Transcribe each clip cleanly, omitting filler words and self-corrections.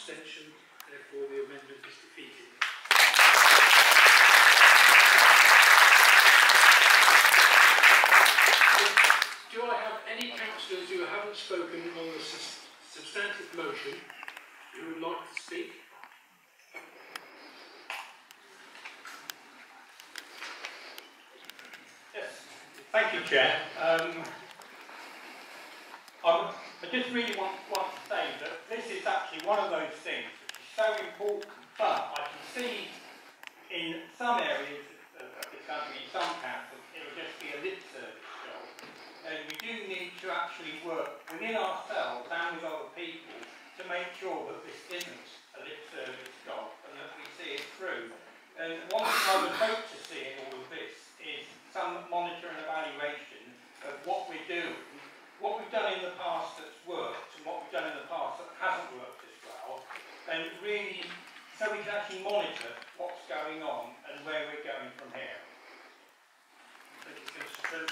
abstention. Therefore, the amendment is defeated. Do I have any councillors who haven't spoken on the substantive motion who would like to speak? Yes, thank you, Chair. I just really want to say that this is actually one of those things which is so important, but I can see in some areas of this country, in some councils, it will just be a lip service job. And we do need to actually work within ourselves and with other people to make sure that this isn't a lip service job and that we see it through. And one thing I would hope to see in all of this is some monitor and evaluation of what we're doing, what we've done in the past that's worked and what we've done in the past that hasn't worked as well, and really so we can actually monitor what's going on and where we're going from here. Thank you, Councillor.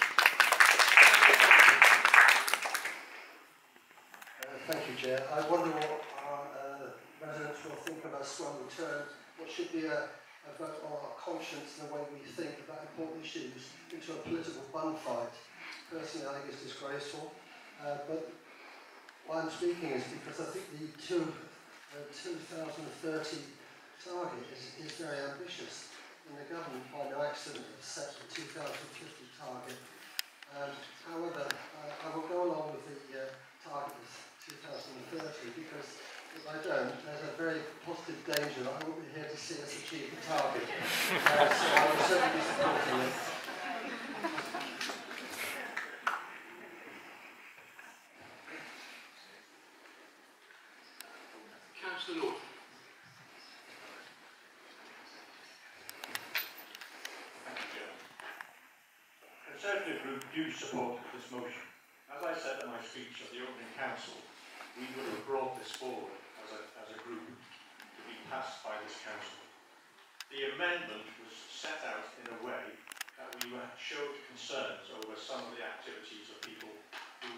Thank you, Chair. I wonder what our residents will think of us when we turn what should be a vote on our conscience and the way we think about important issues into a political bun fight. Personally, I think it's disgraceful. But why I'm speaking is because I think the 2030 target is very ambitious. And the government, by no accident, has set the 2050 target. However, I will go along with the target of 2030 because if I don't, there's a very positive danger that I won't be here to see us achieve the target. So I will certainly be supporting it. Councillor Lord. Thank you, Chair. The Conservative Group do support this motion. As I said in my speech at the opening council, we would have brought this forward as a group to be passed by this council. The amendment was set out in a way that we showed concerns over some of the activities of people who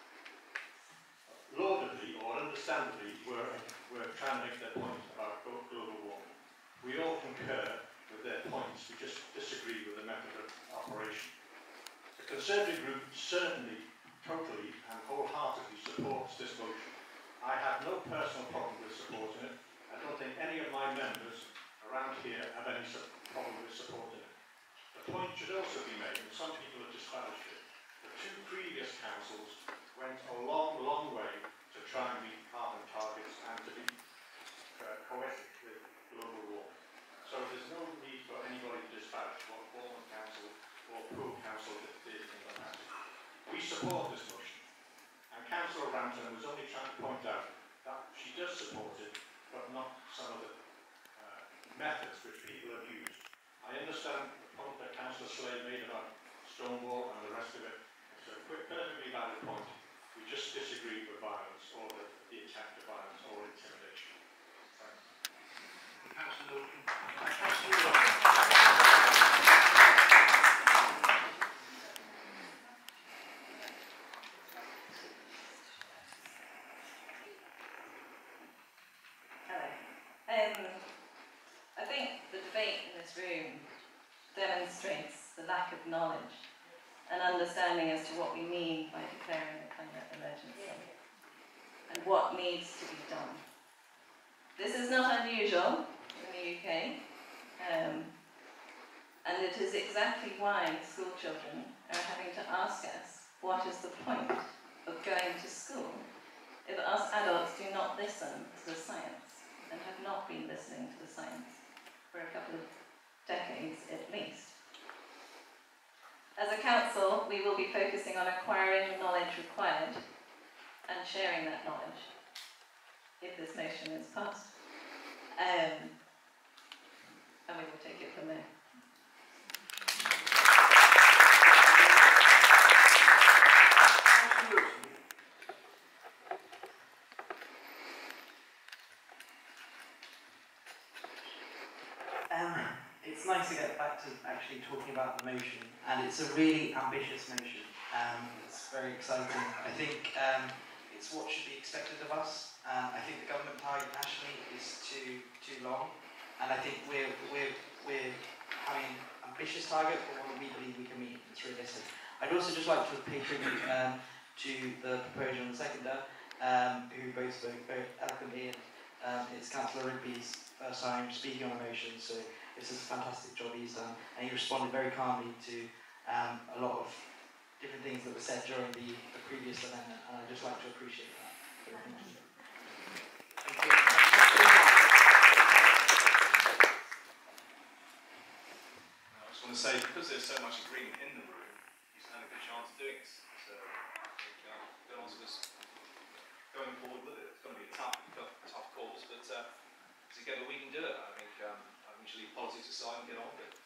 laudably or understandably were trying to make their point about global warming. We all concur with their points, we just disagree with the method of operation. The Conservative Group certainly, totally and wholeheartedly supports this motion. I have no personal problem with supporting it. I don't think any of my members around here have any problem with supporting it. The point should also be made, and some people have disparaged it, the two previous councils went a long, long way to try and meet carbon targets and to be poetic with global warming. So there's no need for anybody to disparage what Bournemouth Council or Poole Council did in the past. We support this motion, and Councillor Rampton was only trying to point out that she does support it, but not some of the methods which people have used. I understand the point that Councillor Slade made about Stonewall and the rest of it. It's a perfectly valid point. We just disagree with violence or the attack of violence or intimidation. Thanks. Absolutely. I think the debate in this room demonstrates the lack of knowledge and understanding as to what we mean by declaring a climate emergency and what needs to be done. This is not unusual in the UK, and it is exactly why school children are having to ask us what is the point of going to school if us adults do not listen to the science and have not been listening to the science for a couple of decades at least. As a council, we will be focusing on acquiring the knowledge required and sharing that knowledge if this motion is passed. And we will take it from there. It's nice to get back to actually talking about the motion, and it's a really ambitious motion. It's very exciting. I think it's it's what should be expected of us. I think the government target nationally is too long, and I think we're having an ambitious target, but one that we believe we can meet. It's realistic. I'd also just like to pay tribute to the proposer and the seconder, who both spoke very eloquently. And it's Councillor Rigby's first time speaking on a motion, so this is a fantastic job he's done, and he responded very calmly to a lot of different things that were said during the previous amendment, and I'd just like to appreciate that. Thank you. I just want to say, because there's so much agreement in the room, he's had a good chance of doing this. So I think Bill was going forward with it. It's going to be a tough course, but together we can do it. I think we should leave politics aside and get on with it.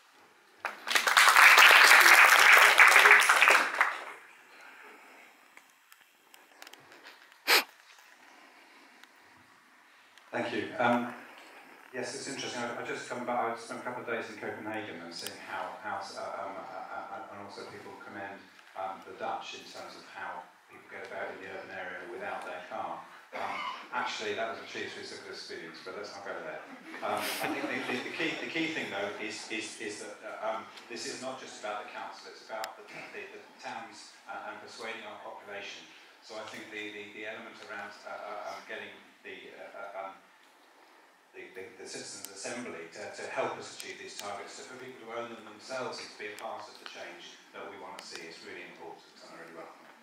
Thank you. Yes, it's interesting. I just come back. I spent a couple of days in Copenhagen and seeing how and also people commend the Dutch in terms of how people get about in the urban area without their car. Actually, that was achieved through civil disobedience, but let's not go there. I think the key thing though is that this is not just about the council; it's about the towns and persuading our population. So I think the element around getting the Citizens' Assembly to help us achieve these targets, so for people to own them themselves and to be a part of the change that we want to see is really important, and I really welcome it.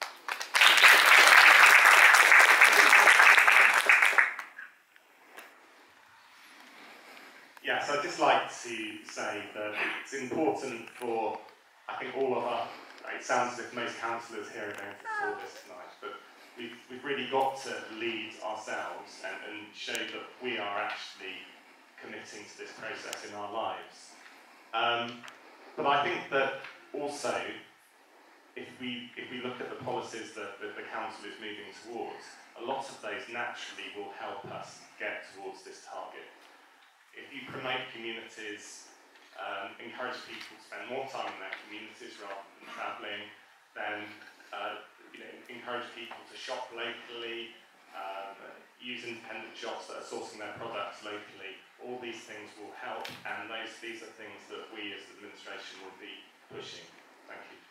Yes, I'd just like to say that it's important for, I think, all of us. It sounds as if most councillors here are going to support this tonight, but we've really got to lead ourselves and show that we are actually committing to this process in our lives. But I think that also, if we look at the policies that the council is moving towards, a lot of those naturally will help us get towards this target. If you promote communities, encourage people to spend more time in their communities rather than travelling, then encourage people to shop locally, use independent shops that are sourcing their products locally. All these things will help, and these are things that we as the administration will be pushing. Thank you.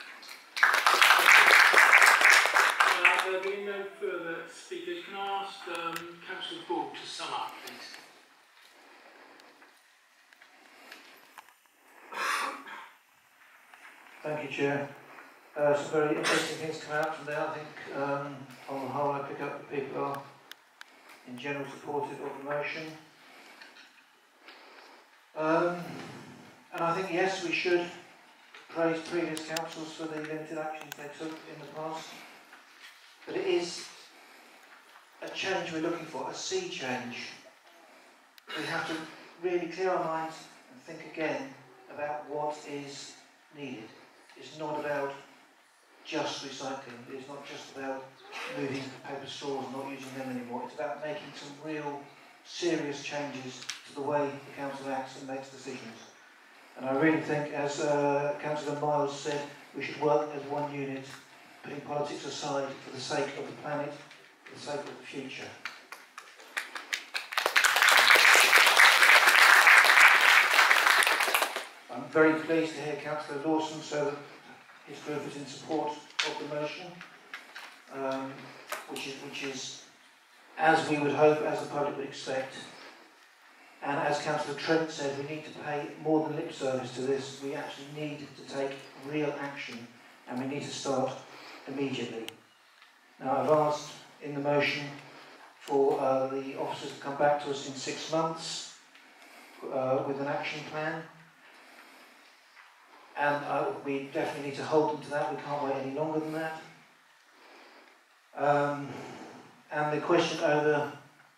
There being no further speakers, can I ask Councillor Bull to sum up, please? Thank you, Chair. Some very interesting things come out from there. I think, on the whole, I pick up that people are, in general, supportive of the motion. And I think, yes, we should praise previous councils for the limited actions they took in the past. But it is a change we're looking for, a sea change. We have to really clear our minds and think again about what is needed. It's not about just recycling. It's not just about moving paper straws and not using them anymore. It's about making some real serious changes to the way the council acts and makes decisions. And I really think, as Councillor Miles said, we should work as one unit, putting politics aside for the sake of the planet, for the sake of the future. I'm very pleased to hear Councillor Lawson say that his group is in support of the motion, which is, as we would hope, as the public would expect. And as Councillor Trent said, we need to pay more than lip service to this. We actually need to take real action, and we need to start immediately. Now, I've asked in the motion for the officers to come back to us in 6 months with an action plan. And we definitely need to hold them to that. We can't wait any longer than that. And the question over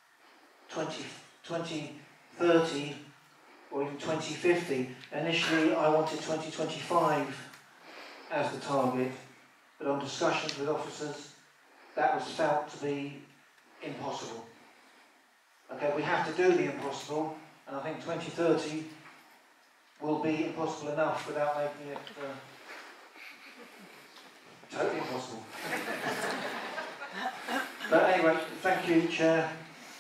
2030 or even 2050, initially I wanted 2025 as the target, but on discussions with officers, that was felt to be impossible. Okay, we have to do the impossible, and I think 2030 will be impossible enough without making it totally impossible. But anyway, thank you, Chair.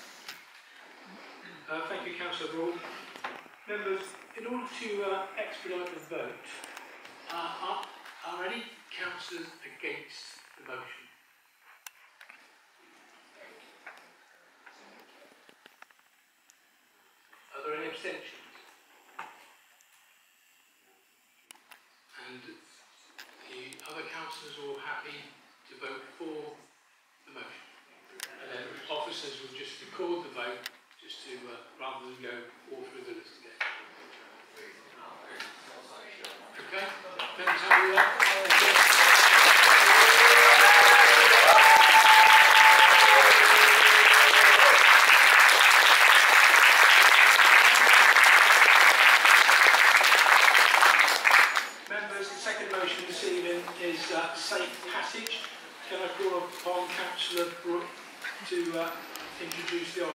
Thank you, Councillor Broad. Members, in order to expedite the vote, are any councillors against the motion? Are there any abstentions? And the other councillors are all happy to vote for the motion? And then officers will just record the vote, just to, rather than go all through the list again. Okay? Members happy with that? Members, the second motion this evening is safe passage. Can I call upon Councillor Brooke to introduce the